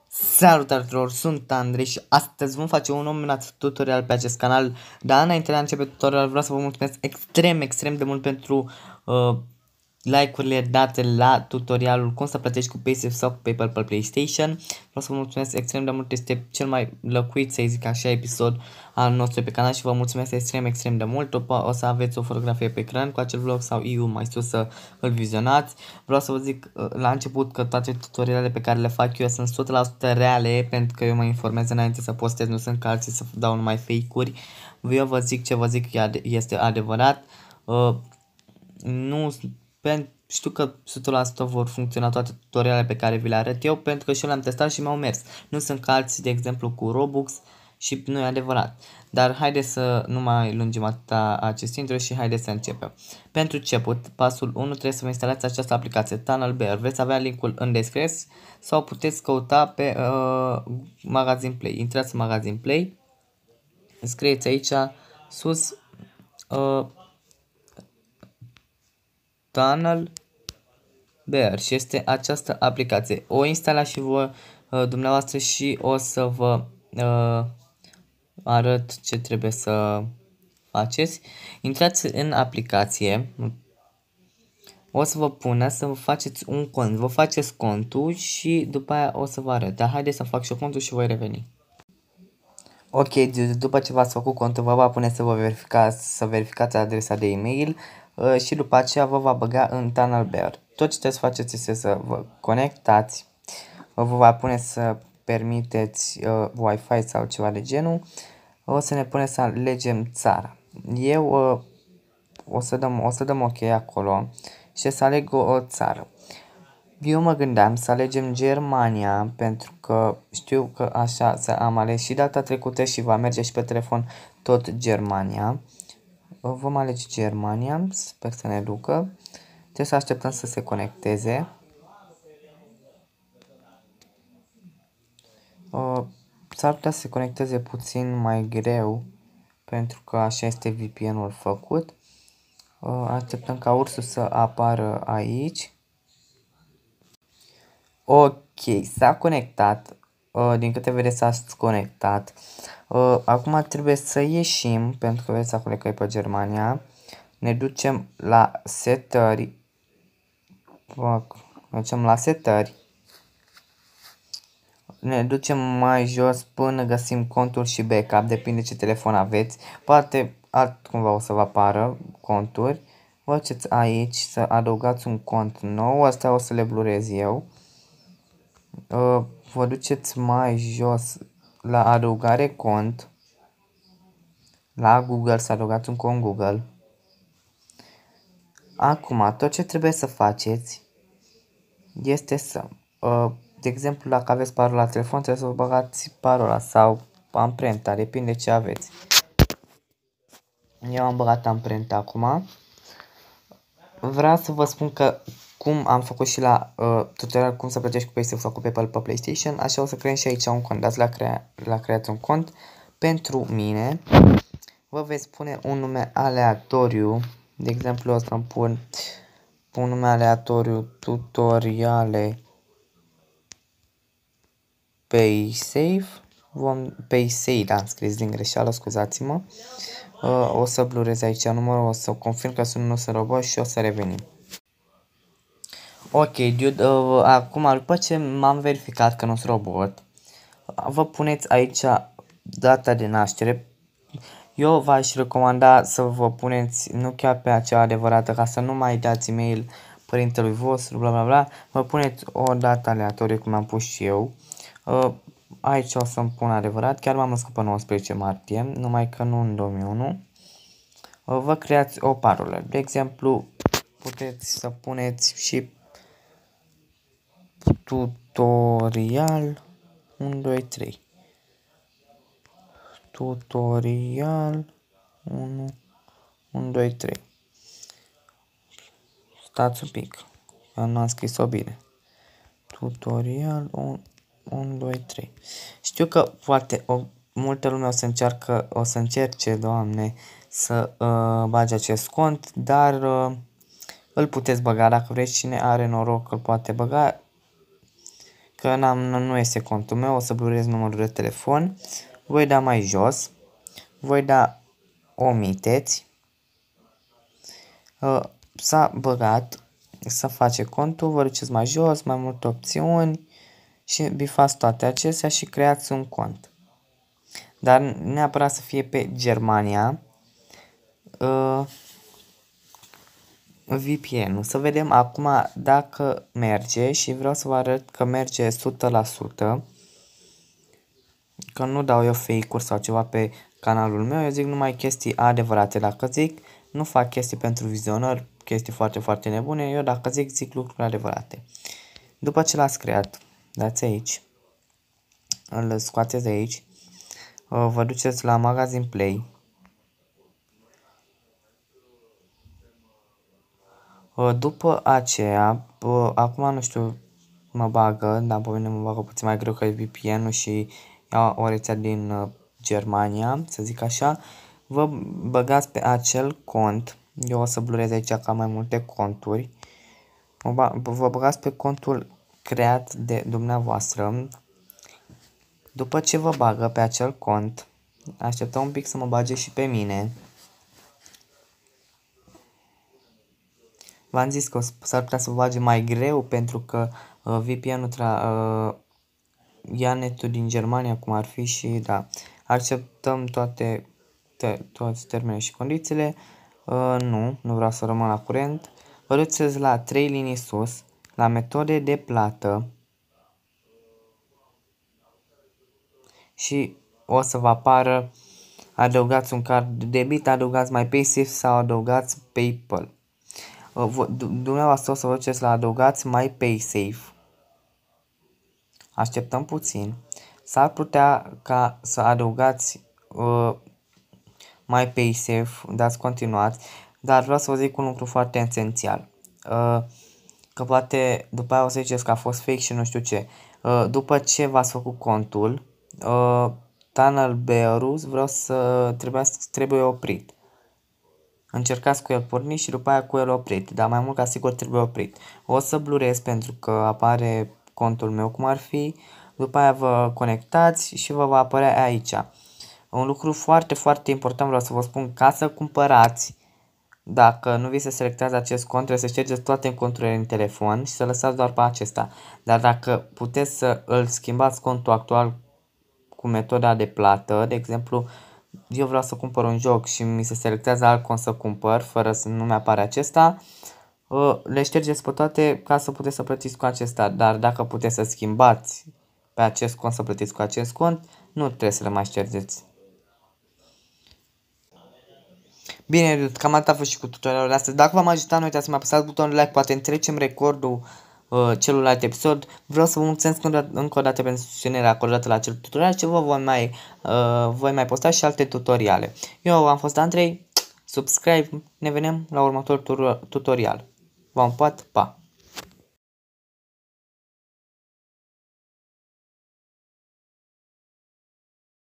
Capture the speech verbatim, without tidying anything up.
Salutare tuturor, sunt Andrei și astăzi vom face un minunat tutorial pe acest canal. Dar înainte de a începe tutorial vreau să vă mulțumesc extrem, extrem de mult pentru uh, like-urile date la tutorialul cum să plătești cu Paysafe sau cu PayPal pe PlayStation. Vreau să vă mulțumesc extrem de mult, este cel mai lăcuit, să zic așa, episod al nostru pe canal și vă mulțumesc extrem, extrem de mult. După o să aveți o fotografie pe ecran cu acel vlog sau eu mai sus să îl vizionați. Vreau să vă zic uh, la început că toate tutorialele pe care le fac eu sunt o sută la sută reale, pentru că eu mă informez înainte să postez, nu sunt ca alții să dau numai fake-uri. Eu vă zic ce vă zic este adevărat. Uh, nu Știu că o sută la sută vor funcționa toate tutorialele pe care vi le arăt eu, pentru că și eu le-am testat și mi-au mers. Nu sunt ca alții, de exemplu, cu Robux și nu e adevărat. Dar haideți să nu mai lungim atâta acest intro și haideți să începem. Pentru început, pasul unu, trebuie să vă instalați această aplicație, TunnelBear. Veți avea linkul în descriere sau puteți căuta pe uh, Magazine Play. Intrați în Magazine Play, scrieți aici sus uh, TunnelBear și este această aplicație. O instalați și voi uh, dumneavoastră și o să vă uh, arăt ce trebuie să faceți. Intrați în aplicație, o să vă pună să vă faceți un cont, vă faceți contul și după aia o să vă arăt. Dar haideți să fac și eu contul și voi reveni. Ok, după ce v-ați făcut contul, vă va pune să vă verificați, să verificați adresa de e-mail uh, și după aceea vă va băga în TunnelBear. Tot ce trebuie să faceți este să vă conectați, vă va pune să permiteți uh, Wi-Fi sau ceva de genul. O să ne pune să alegem țara. Eu uh, o, să dăm, o să dăm ok acolo și să aleg o, o țară. Eu mă gândeam să alegem Germania, pentru că știu că așa am ales și data trecută și va merge și pe telefon tot Germania. Vom alege Germania, sper să ne ducă. Trebuie să așteptăm să se conecteze. Uh, S-ar putea să se conecteze puțin mai greu, pentru că așa este V P N-ul făcut. Uh, așteptăm ca ursul să apară aici. Ok, s-a conectat. Uh, din câte vedeți s-a conectat. Uh, acum trebuie să ieșim, pentru că vedeți acolo că e pe Germania. Ne ducem la setări. Ne ducem la setări. Ne ducem mai jos până găsim contul și backup, depinde ce telefon aveți. Poate altcumva o să vă apară conturi. Vă duceți aici să adăugați un cont nou, astea o să le blurez eu. Vă duceți mai jos la adăugare cont, la Google să adăugați un cont Google. Acum tot ce trebuie să faceți este să, de exemplu, dacă aveți parola la telefon, trebuie să vă băgați parola sau amprenta, depinde ce aveți. Eu am băgat amprenta acum. Vreau să vă spun că cum am făcut și la uh, tutorial cum să plătești cu Paysafe sau cu PayPal pe PlayStation, așa o să creăm și aici un cont. Dați la, crea la creat un cont pentru mine. Vă veți pune un nume aleatoriu. De exemplu, o să-mi pun un nume aleatoriu, tutoriale Paysafe. Vom Paysafe, da, am scris din greșeală, scuzați-mă. Uh, o să blurez aici numărul, o să confirm că sunt nu sunt robot și o să revenim. Ok, dude, uh, acum după ce m-am verificat că nu sunt robot, vă puneți aici data de naștere. Eu v-aș recomanda să vă puneți nu chiar pe acea adevărată, ca să nu mai dați e-mail părintelui vostru, bla bla bla. Vă puneți o dată aleatorie, cum am pus și eu. Uh, aici o să-mi pun adevărat, chiar m-am născut pe nouăsprezece martie, numai că nu în două mii unu. Uh, vă creați o parolă, de exemplu, puteți să puneți și tutorial unu, doi, trei. Tutorial unu, unu, doi, trei. Stați un pic, eu nu am scris-o bine. Tutorial unu, unu, doi, trei. Știu că poate o, multă lume o să încearcă, o să încerce, Doamne, să uh, bage acest cont, dar uh, îl puteți băga dacă vreți, cine are noroc îl poate băga. că n-am, nu este contul meu, o să blurez numărul de telefon, voi da mai jos, voi da omiteți, uh, s-a băgat, să face contul, vă duceți mai jos, mai multe opțiuni și bifați toate acestea și creați un cont. Dar neapărat să fie pe Germania. Uh, V P N-ul. Să vedem acum dacă merge și vreau să vă arăt că merge o sută la sută. Că nu dau eu fake-uri sau ceva pe canalul meu, eu zic numai chestii adevărate. Dacă zic, nu fac chestii pentru vizionări, chestii foarte, foarte nebune, eu dacă zic, zic lucruri adevărate. După ce l-ați creat, dați aici, îl scoateți de aici, vă duceți la Magazine Play. După aceea, acum nu știu, mă bagă, dar pe mine mă bagă puțin mai greu că e V P N-ul și iau o rețea din Germania, să zic așa. Vă băgați pe acel cont, eu o să blurez aici ca mai multe conturi. Vă băgați pe contul creat de dumneavoastră. După ce vă bagă pe acel cont, așteptăm un pic să mă bage și pe mine. V-am zis că s-ar putea să vă bage mai greu pentru că uh, V P N-ul uh, ia netul din Germania, cum ar fi, și da, acceptăm toate, te, toate termenele și condițiile. Uh, nu, nu vreau să rămân la curent. Vă duceți la trei linii sus, la metode de plată și o să vă apară adăugați un card de debit, adăugați MyPaySafe sau adăugați PayPal. Dumneavoastră o să vă duceți la adăugați MyPaySafe. Așteptăm puțin. S-ar putea ca să adăugați uh, MyPaySafe, dați continuați, dar vreau să vă zic un lucru foarte esențial. Uh, că poate după aia o să ziceți că a fost fake și nu știu ce. Uh, după ce v-ați făcut contul, uh, Tunnel Bearus vreau să trebuie, trebuie oprit. Încercați cu el pornit și după aia cu el oprit, dar mai mult ca sigur trebuie oprit. O să blurez pentru că apare contul meu cum ar fi, după aia vă conectați și vă va apărea aici. Un lucru foarte, foarte important vreau să vă spun, ca să cumpărați, dacă nu vi se selectează acest cont, trebuie să ștergeți toate conturile în telefon și să lăsați doar pe acesta. Dar dacă puteți să îl schimbați contul actual cu metoda de plată, de exemplu, eu vreau să cumpăr un joc și mi se selectează alt cont să cumpăr, fără să nu mi-apare acesta, le ștergeți pe toate ca să puteți să plătiți cu acesta. Dar dacă puteți să schimbați pe acest cont să plătiți cu acest cont, nu trebuie să le mai ștergeți. Bine, cam atât a fost și cu tutorialul de astăzi. Dacă v-am ajutat, nu uitați să mă apăsați butonul like, poate întrecem recordul uh, celălalt episod. Vreau să vă mulțumesc încă o dată pentru susținerea acordată la acel tutorial și vă voi mai, uh, voi mai posta și alte tutoriale. Eu am fost Andrei, subscribe, ne vedem la următorul tutorial. V-am pupat, pa!